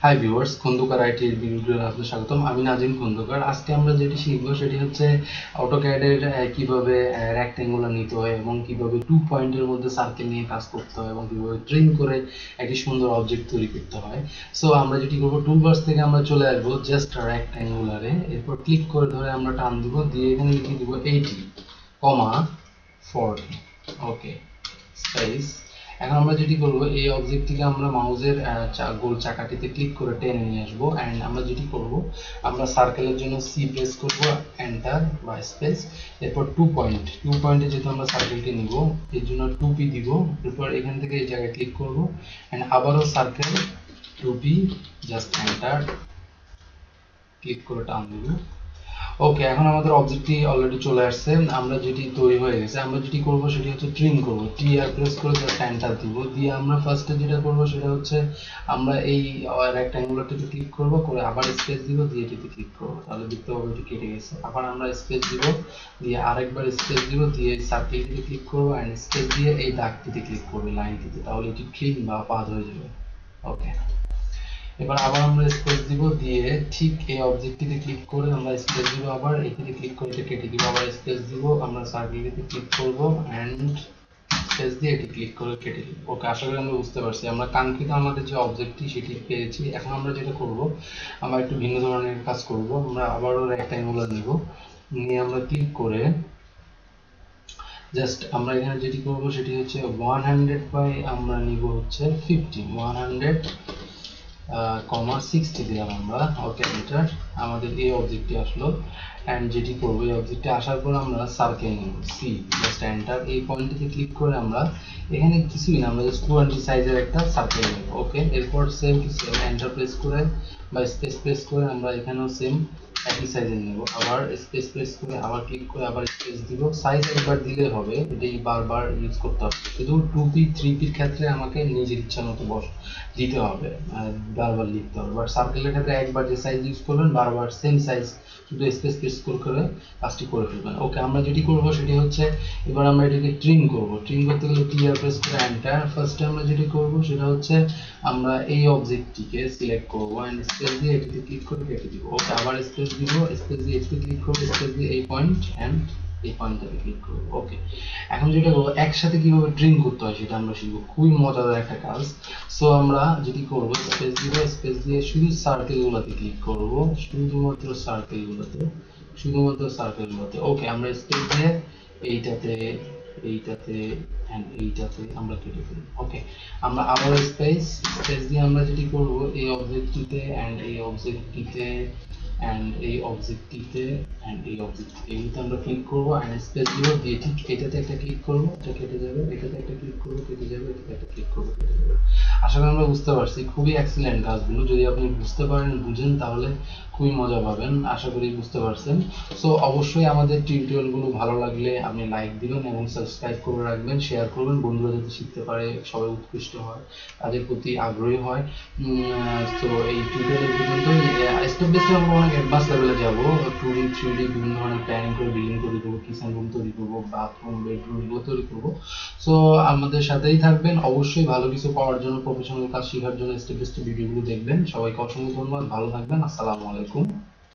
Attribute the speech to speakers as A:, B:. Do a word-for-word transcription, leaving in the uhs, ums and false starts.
A: Hi viewers, Khandakar IT এর ভিডিওতে আপনাদের স্বাগতম। আমি নাজিম খন্দকার। আজকে আমরা যেটি শিখব সেটি হচ্ছে অটোক্যাড এর কিভাবে রেক্ট্যাঙ্গুলার নিতে হয় এবং কিভাবে টু পয়েন্টের মধ্যে সার্কেল নিয়ে কাজ করতে হয় এবং কিভাবে ট্রিম করে একটি সুন্দর অবজেক্ট তৈরি করতে হয়। সো আমরা যেটি করব, টুলবার্স থেকে আমরা চলে আসবো জাস্ট রেক্ট্যাঙ্গুলারে, এরপর ক্লিক করে ধরে আমরা টান দিব, দিয়ে এখানে লিখে দিব এইটি কমা ফর্টি। ওকে, স্পেস। এখন আমরা যেটি করব, এই অবজেক্টটিকে আমরা মাউসের গোল চাকাটিতে ক্লিক করে টেনে নিয়ে আসবো। এন্ড আমরা যেটি করব, আমরা সার্কেলের জন্য সি প্রেস করব, এন্টার বা স্পেস, এরপর টু পয়েন্ট টু পয়েন্টে যেহেতু আমরা সার্কেলটি নিব এর জন্য টু পি দিব। এরপর এখান থেকে এই জায়গায় ক্লিক করব, এন্ড আবারও circle to P, just enter, click করে টান দিব। ওকে, এখন আমাদের অবজেক্টটি অলরেডি চলে আসছে, আমরা যেটি তৈরি হয়ে গেছে। আমরা যেটি করব সেটি হচ্ছে ট্রিম করব, টি আর প্রেস করে জাস্ট এন্টার দিব, দিয়ে আমরা ফার্স্টে যেটা করব সেটা হচ্ছে আমরা এই রেক্ট্যাঙ্গুলারটিতে ক্লিক করব, করে আবার স্পেস দিব, দিয়ে এটিতে ক্লিক করব, তাহলে দেখতে পাবো এটি কেটে গেছে। আবার আমরা স্পেস দিব, দিয়ে আরেকবার স্পেস দিব, দিয়ে সার্কেলটিতে ক্লিক করব, এন্ড স্পেস দিয়ে এই দাগটিতে ক্লিক করব, লাইনটিতে, তাহলে এটি ট্রিম বা পাদ হয়ে যাবে। ওকে, এবার আবার আমরা স্পেস দিব, দিয়ে ঠিক এই অবজেক্টটিতে ক্লিক করে আমরা স্পেস দিব, আবার এটিতে ক্লিক করে এটা কেটে দিব, আবার স্পেস দিব, আমরা সার্কেলটিতে ক্লিক করব, এন্ড স্পেস দিয়ে এটি ক্লিক করে কেটে দিব। ওকে, আশা করি আমরা বুঝতে পারছি, আমরা কাঙ্ক্ষিত আমাদের যে অবজেক্টটি সেটি পেয়েছি। এখন আমরা যেটা করব, আমরা একটু ভিন্ন ধরনের কাজ করব। আমরা আবারও রেক্ট্যাঙ্গুলার নিব, নিয়ে আমরা ক্লিক করে জাস্ট আমরা এখানে যেটি করব সেটি হচ্ছে ওয়ান হান্ড্রেড বাই আমরা নিব হচ্ছে fifty, one hundred comma sixty দিলাম আমরা। Okay, enter. আমাদের এই অবজেক্টটি আসলো, এন্ড যেটি করব, এই অবজেক্টে আসার পর আমরা সার্কেল নিব, সি, জাস্ট এন্টার। এই পয়েন্টটিতে ক্লিক করে আমরা এখানে কিছুই না, আমরা জাস্ট টোয়েন্টি সাইজের একটা সার্কেল নিব। ওকে, এরপর same to same enter press করে বা স্পেস প্রেস করে আমরা এখানেও সেম একই সাইজের নেব, আবার স্পেস প্রেস করে আবার ক্লিক করে আবার স্পেস দিব। সাইজ একবার দিলে হবে, এটাই বারবার ইউজ করতে হবে। শুধু টু পি থ্রি পির ক্ষেত্রে আমাকে নিজের ইচ্ছা মতো বস দিতে হবে, বারবার লিখতে হবে। বাট সার্কেলের ক্ষেত্রে একবার যে সাইজ ইউজ করবেন বারবার সেম সাইজ, শুধু স্পেস প্রেস করে কাজটি করে ফেলবেন। ওকে, আমরা যেটি করব সেটি হচ্ছে এবার আমরা এটাকে ট্রিম করব। ট্রিম করতে গেলে টি আর প্রেস করে এন্টার। ফার্স্টে আমরা যেটি করব সেটা হচ্ছে আমরা এই অবজেক্টটিকে সিলেক্ট করব, এন্ড স্পেস দিয়ে এটিতে ক্লিক করে কেটে দিব। ওকে, আবার স্পেস দিব, স্পেস দিয়ে এটিতে ক্লিক করব, স্পেস দিয়ে এই পয়েন্ট এন্ড এই পয়েন্টটাতে ক্লিক করব। ওকে, এখন যেটা করব, একসাথে কিভাবে ট্রিম করতে হয় সেটা আমরা শিখব, খুবই মজাদার একটা কাজ। সো আমরা যেটি করব, স্পেস দিব, স্পেস দিয়ে শুধু সার্কেলগুলোতে ক্লিক করব, শুধুমাত্র সার্কেলগুলোতে, শুধুমাত্র সার্কেলগুলোতে। ওকে, আমরা স্পেস দিয়ে এইটাতে, এইটাতে এন্ড এইটাতে আমরা কেটে ফেলি। ওকে, আমরা আবার স্পেস স্পেস দিয়ে আমরা যেটি করব, এই অবজেক্টটিতে এন্ড এই অবজেক্টটিতে এন্ড এই অবজেক্টটিতে এন্ড এই অবজেক্টটিতে, এইটা আমরা ক্লিক করব, এন্ড স্পেস দিব, দিয়ে ঠিক এটাতে একটা ক্লিক করব, এটা কেটে যাবে, এটাতে একটা ক্লিক করব, কেটে যাবে, এটাতে একটা ক্লিক করব, কেটে যাবে। আশা করি আমরা বুঝতে পারছি, খুবই এক্সিলেন্ট কাজগুলো। যদি আপনি বুঝতে পারেন, বুঝেন, তাহলে খুবই মজা পাবেন। আশা করি বুঝতে পারছেন। সো অবশ্যই আমাদের টিউটোরিয়ালগুলো ভালো লাগলে আপনি লাইক দিবেন এবং সাবস্ক্রাইব করে রাখবেন, শেয়ার করবেন, বন্ধুরা যাতে শিখতে পারে, সবাই উৎকৃষ্ট হয়, তাদের প্রতি আগ্রহী হয়। তো এই টিউটোরিয়াল পর্যন্তই। স্টেপ বাই স্টেপ আমরা অনেক অ্যাডভান্স লেভেলে যাব, টু ডি থ্রি ডি বিভিন্ন ধরনের প্ল্যানিং করে বিল্ডিং তৈরি করবো, কিচেন রুম তৈরি করবো, বাথরুম, বেডরুম এগুলো তৈরি করবো। সো আমাদের সাথেই থাকবেন। অবশ্যই ভালো কিছু পাওয়ার জন্য, প্রফেশনাল কাজ শেখার জন্য স্টেপ বাই স্টেপ ভিডিওগুলো দেখবেন। সবাইকে অসংখ্য ধন্যবাদ, ভালো থাকবেন, আসসালামু আলাইকুম।